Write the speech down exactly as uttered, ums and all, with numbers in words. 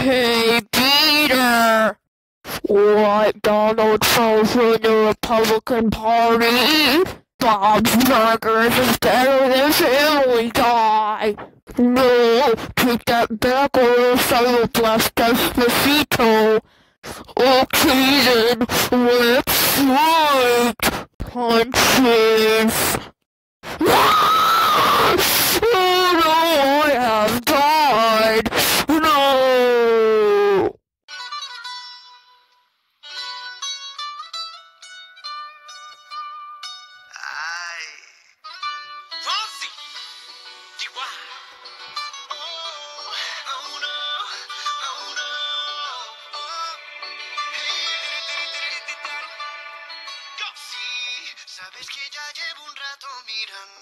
Hey, Peter! What, Donald Trump in the Republican Party? Bob's Burgers is better than Family Guy! No, take that back or else I will blast Despacito! Okay then, let's fight! Punches! Oh no, I have died! No! Ay. Fonsi. Chihuahua. Oh, oh no, oh no. Oh. Hey, yo sí, sabes que ya llevo un rato mirando.